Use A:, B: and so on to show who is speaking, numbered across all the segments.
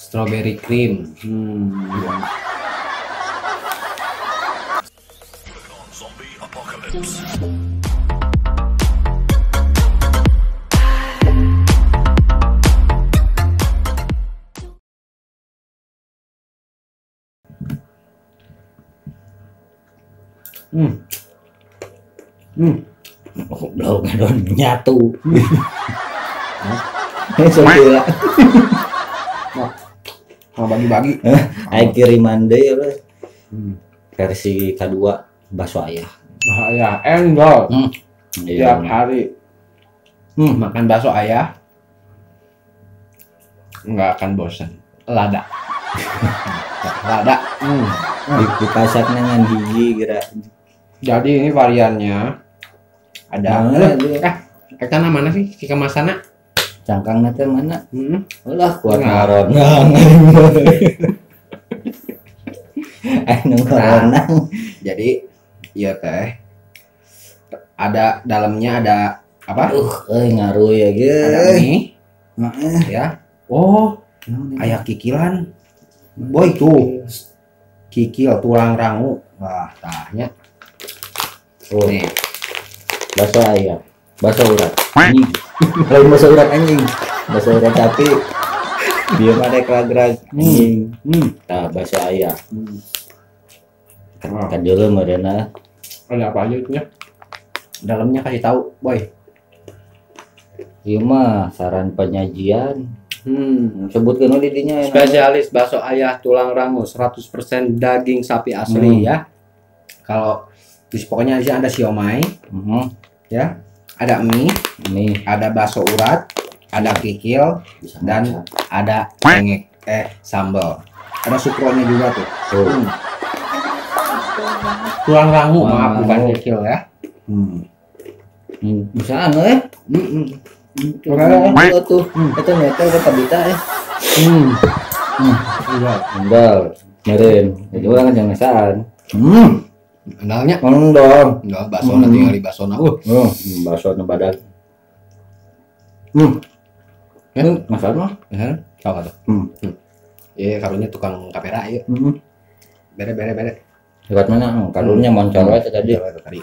A: Strawberry cream.
B: Oh, belum kan nyatu. Gila.
A: Mau bagi-bagi.
B: Ayo kiriman deh lo. Versi kedua bakso ayah.
A: Bahaya, enggak. Tiap
B: Iya.
A: hari makan bakso ayah nggak akan bosan. Lada. Lada.
B: Di pasar dengan gigi kira.
A: Jadi ini variannya ada. Kita mana sih? Kemasannya?
B: Cangkang nanti mana? Ulah kuat
A: Nggak.
B: ngaron. Anu ngaron.
A: Jadi iya teh. Ada dalamnya ada apa?
B: Ngaruh ya
A: Ada
B: ge.
A: mie. Ya. Oh, ayah kikilan. Boy tuh. Kikil tulang rangu. Wah, tanya.
B: Oh,
A: Nih.
B: bakso ayam, bakso urat. Anjing. Lain bakso urat anjing. Bakso urat tapi dia mah ada kerag-kerag anjing. Nah, bakso ayam. Kan dulu modena
A: Ada apa aja itu ya? Dalamnya kasih tahu, boy.
B: ieu mah saran penyajian. Sebutkeun di dinya
A: Spesialis bakso ayah tulang rangu 100% daging sapi asli ya. Kalau pokoknya di sini ada siomay, ya, ada mie, ada bakso urat, ada kikil,
B: bisa
A: dan
B: masak.
A: ada cengek, sambal. Ada sukronya juga tuh. Tulang rangu, maaf bukan kikil ya.
B: Bisa anu tuh. Itu meter kata bita Enggak. Meren. Jadi orang kan jangan ngasaan.
A: Andalnya
B: Dong.
A: enggak bakso nanti tinggal bakso na.
B: Bakso na badan.
A: Ya,
B: Masak mah.
A: tahu tuh. Iya, karunya tukang kamera ya. Bere.
B: Dekat mana? Kalurnya moncor aja tadi.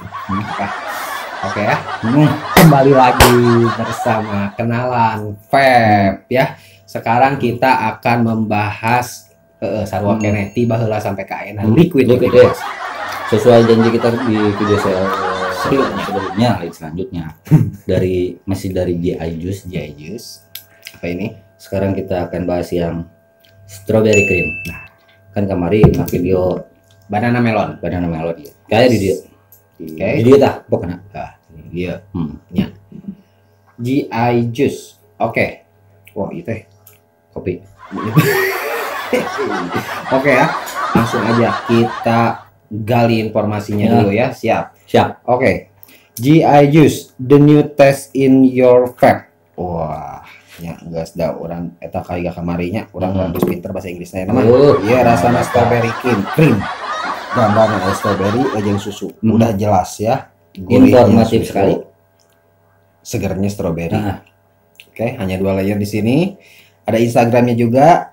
A: Oke ya. Kembali lagi bersama kenalan Feb ya. Sekarang kita akan membahas sarua keneh tiba heula sampai ka ayeuna liquid.
B: Sesuai janji kita di video sebelumnya, selanjutnya masih dari GI Juice.
A: Apa ini?
B: Sekarang kita akan bahas yang strawberry cream. Nah, kan kemarin video
A: Banana melon.
B: ya. Kayak di dia. Di dia tah, pokoknya.
A: Nah, ini dia.
B: Ya.
A: GI Juice. Oke. Wah, itu kopi. Oke ya. Langsung aja kita gali informasinya dulu ya. Siap. Oke. GI Juice, the new taste in your vape. Wah, ya geus da urang eta kaya kamarinya, urang geus pinter bahasa Inggrisnya nama. Iya, rasana strawberry cream. Gambarnya ada strawberry jeung susu. Udah jelas ya.
B: Informatif sekali.
A: Segernya strawberry. Oke, hanya 2 layer di sini. Ada Instagramnya juga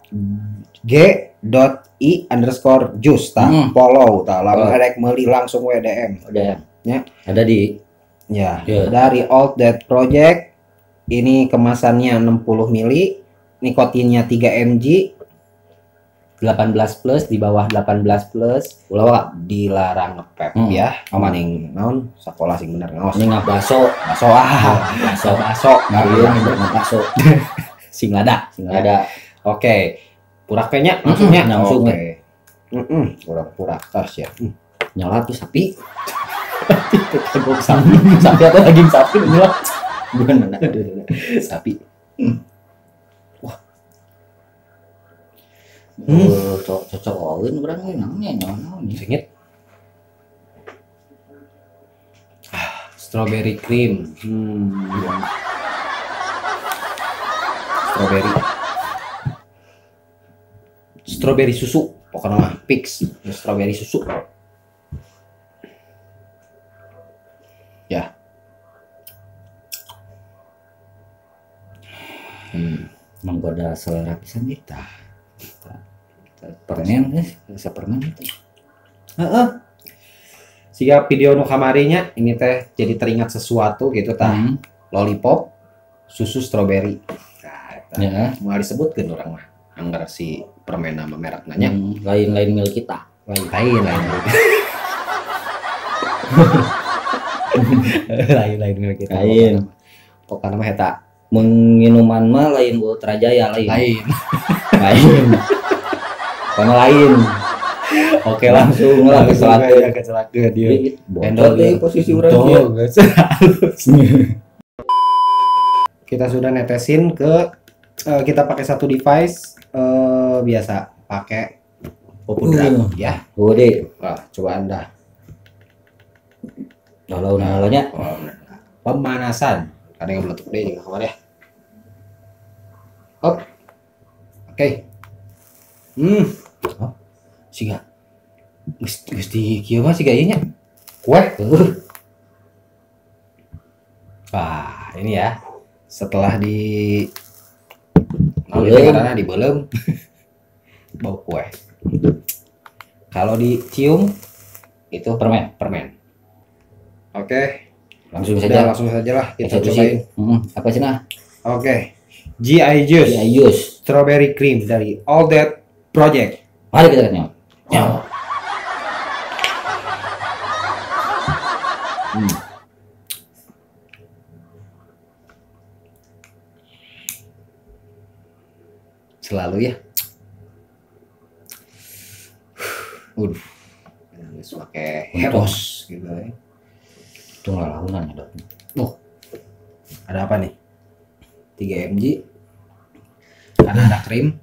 A: g.i_juice follow lalu rek meuli langsung WDM.
B: Udah
A: ya.
B: Ada di
A: Dari All That Project. Ini kemasannya 60 ml, nikotinnya 3 mg, 18 plus, di bawah 18 plus, ulah dilarang ngepep ya. Maning naon sekolah sing bener ngaos.
B: Ini bakso. Bakso.
A: Sing ada. Oke. Purak nya maksudnya
B: langsung.
A: Purak tas ya.
B: Nyala tuh sapi.
A: Kagok sapi atau daging sapi nyala.
B: Bukan
A: Sapi.
B: Wah. Cocok olin urang namanya nyaon.
A: Singit. Strawberry cream. Strawberry susu. Pokoknya mah fix. Strawberry susu. Ya.
B: Menggoda selera pisan kita. Permen rasa permen itu.
A: Siga video nu kamarinya ini teh jadi teringat sesuatu gitu tah. Lollipop susu stroberi. Nah, mau disebutkeun urang mah. Anggar si permen nama merek nanya.
B: Lain-lain mil kita.
A: Lain. Lain mil kita.
B: Lain.
A: Pokoknya mah eta
B: Minuman mah lain Ultra Jaya lain. Karena lain.
A: Oke langsung lah kecelakaan dia.
B: Bocor deh posisi urang dia.
A: Kita sudah netesin ke kita pakai satu device biasa pakai Popudra ya.
B: Udah.
A: Wah, coba Anda.
B: Kalau nalanya
A: pemanasan. Ada yang meletup deh juga kemarin ya. Hop. Oke. Siga. Mesti kieu mah siga ieu nya. Kue. Wah, ini ya. Setelah di karena dibelem bau kue. Kalau dicium itu permen. Oke. Langsung saja lah kita cobain.
B: Apa sih nah?
A: Oke. GI Juice Strawberry Cream dari All That Project.
B: Mari kita lihat.
A: Selalu ya. Harus pakai heros gitu ya.
B: Itu ngalahunan ya.
A: Ada apa nih? 3 mg. Karena ada krim.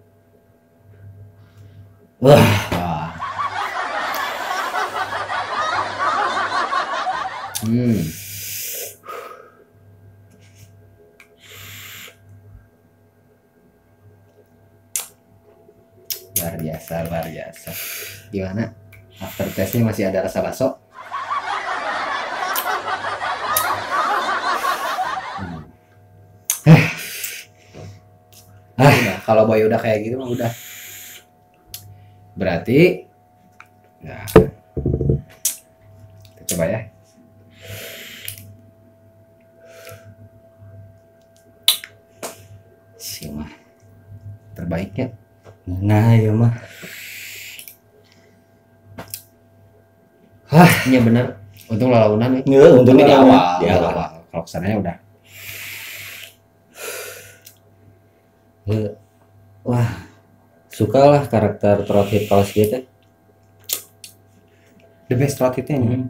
A: Wah. Luar biasa. Gimana? After taste-nya masih ada rasa baso? Kalau boy udah kayak gitu mah udah. Berarti nah, kita coba ya.
B: Si mah
A: terbaiknya.
B: Nah, ya mah.
A: Iya bener. Untung lalaunan nih.
B: Untungnya
A: di awal. Kalau kesananya udah.
B: Wah, sukalah karakter Throat Hit Pals gitu.
A: The best Throat Hitnya ini.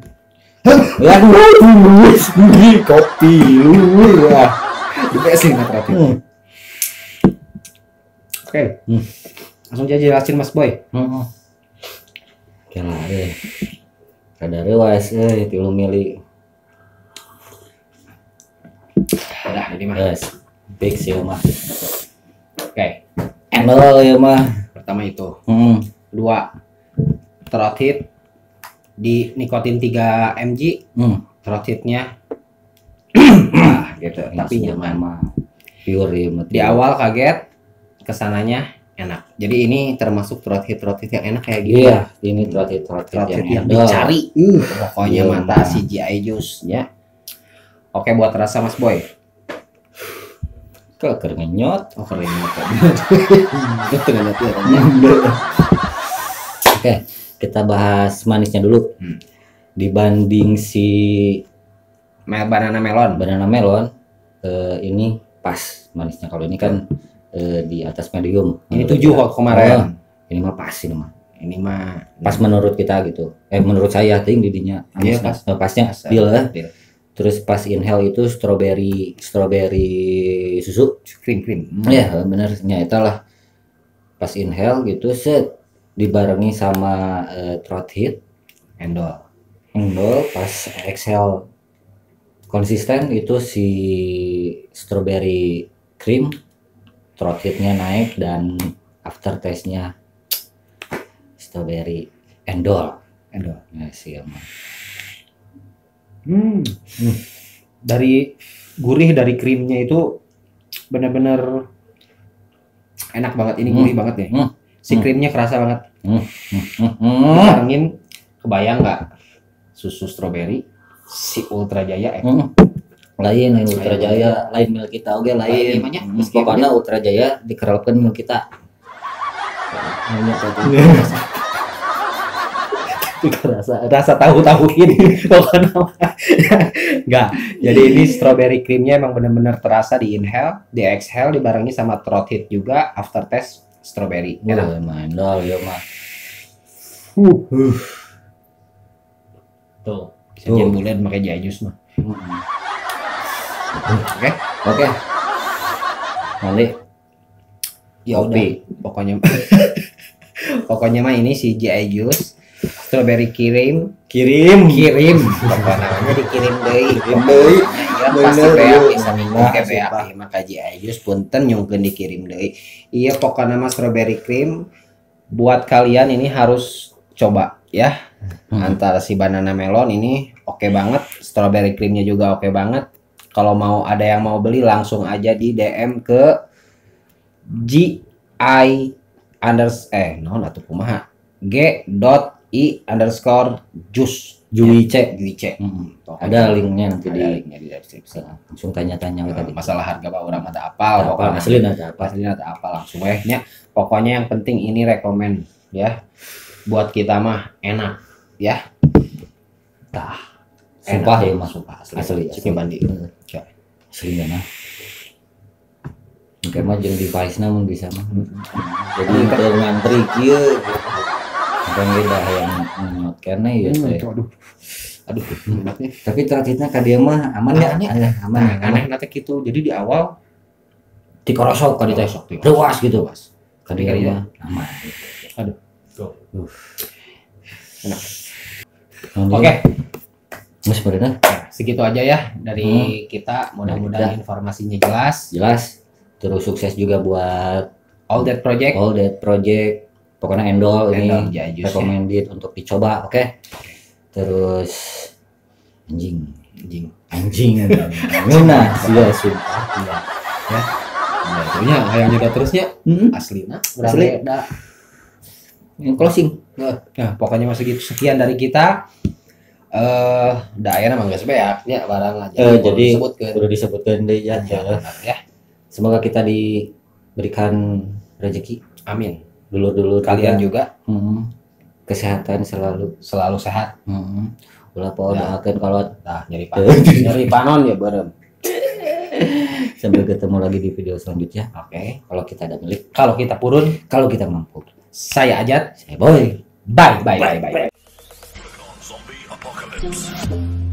B: Kopi lu ya.
A: The best sih Throat Hit. Oke. Langsung aja jelasin Mas Boy.
B: Oke lah deh. Kadare wes tilu mili.
A: Udah ini mah.
B: Yes. Big sih mah.
A: Oke.
B: Endol ya mah.
A: Pertama itu. Kedua. Throat Hit di nikotin 3 mg. Throat Hitnya nah, gitu. Tapi nyaman mah.
B: Pure ya.
A: Di awal kaget, kesananya enak. Jadi ini termasuk throat hit yang enak kayak gitu.
B: Iya, ini throat hit
A: yang dicari. Pokoknya mantap si GI Juice ya. Oke, buat rasa Mas Boy.
B: Kenyot.
A: Kenyot.
B: Oke, kita bahas manisnya dulu. Dibanding si
A: banana melon,
B: ini pas manisnya. Kalau ini kan di atas medium.
A: Ini 7 kok kemarin.
B: Ini mah pas ini mah.
A: Ini mah
B: pas menurut kita gitu. Menurut saya ting didinya.
A: Iya
B: pasnya deal. Terus pas inhale itu strawberry susu krim. Ya benernya itulah. Pas inhale gitu set dibarengi sama throat hit endol pas exhale konsisten itu si strawberry cream throat hitnya naik dan after taste-nya strawberry endol. Ya sih emang.
A: Dari gurih dari krimnya itu benar-benar Enak banget ini, gurih banget nih. Si krimnya kerasa banget. Dibarengin, kebayang nggak susu stroberi si Ultra Jaya
B: lain Ultra Jaya, lain mil kita oke lain. Pokoknya Ultra Jaya dikeralkan mil kita.
A: Rasa tahu-tahuin pokoknya. Enggak. Jadi ini strawberry creamnya emang bener-bener terasa di inhale, di exhale, dibarengi sama throat hit juga, aftertaste strawberry.
B: Enak. Mandal ya mah. Tuh.
A: Bisa jadi bulan pakai jayus mah. Oke.
B: Nanti
A: Ya udah. Pokoknya mah ini si GI Juice strawberry kirim pokoknya namanya dikirim deui ya pasti beak bisa minggu ke beak maka GI Juice punten nyungkeun dikirim deui iya pokoknya mah strawberry cream buat kalian ini harus coba ya antara si banana melon ini oke banget, strawberry creamnya juga oke banget. Kalau mau ada yang mau beli langsung aja di DM ke G.I_juice
B: ada linknya nanti
A: di deskripsi.
B: Langsung tanya-tanya tadi
A: masalah harga pak orang ada apal
B: asli ada
A: apa langsung nya pokoknya yang penting ini rekomen ya buat kita mah enak ya
B: sumpah ya mas
A: asli bandi
B: asli nah mungkin mah jeung device namun bisa mah jadi kalau ngantri kieu bang beda yang kene ya aduh tapi terakhirnya ka dia mah aman ya aman
A: aneh nanti gitu jadi di awal
B: dikorosok ka dites ruas gitu mas ka dia mah aman
A: aduh enak
B: oke mas bener
A: segitu aja ya dari kita mudah-mudahan informasinya jelas
B: terus sukses juga buat
A: all that
B: project pokoknya endol ini recommended untuk dicoba oke. Terus anjing nah sudah
A: ya itunya yang juga terusnya aslinya
B: yang closing
A: nah pokoknya masih gitu sekian dari kita daerah mangga sebeak ya barang aja
B: jadi udah disebutkan deh ya. Semoga kita diberikan rezeki.
A: Amin.
B: Dulu
A: kalian juga.
B: Kesehatan selalu
A: sehat.
B: Ulah poho doakeun kalau
A: nyeri panon ya bareng.
B: Sampai ketemu lagi di video selanjutnya.
A: Oke.
B: Kalau kita ada milik,
A: kalau kita purun,
B: kalau kita mampu.
A: Saya Ajat,
B: saya Boy.
A: Bye.